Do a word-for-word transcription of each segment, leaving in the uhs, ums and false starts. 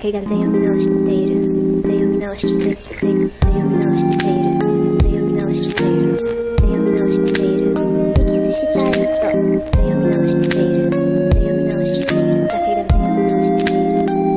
けがで読み直している。で読み直している。で読み直している。で読み直している。で読み直している。エキスしたい人。で読み直している。で読み直している。だけがで読み直している。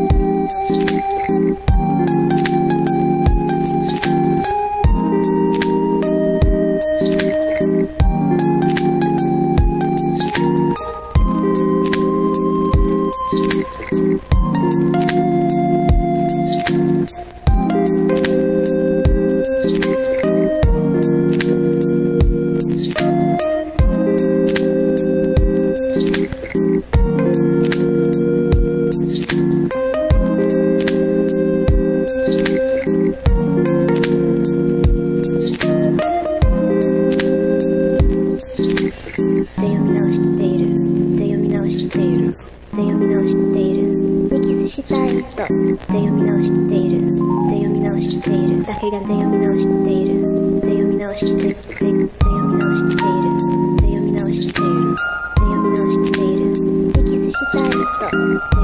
で読み直している。エキスしたい人。で読み直している。で読み直している。だけがで読み直している。で読み直している。で読み直している。で読み直している。で読み直している。エキスしたい人。